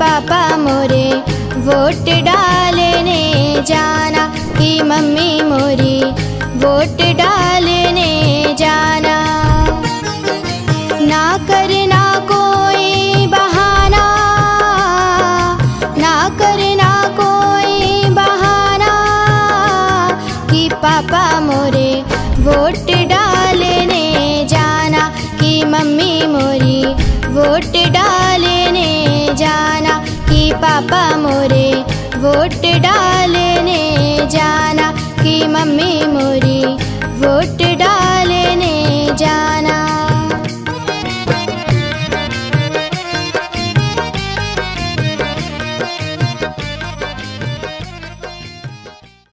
पापा मोरे वोट डालने जाना, कि मम्मी मोरी वोट डालने जाना। ना करना कोई बहाना, ना करना कोई बहाना, कि पापा मोरे वोट डालने जाना, कि मम्मी मोरी वोट डालने जाना, कि पापा मोरे वोट डालने जाना, कि मम्मी मोरी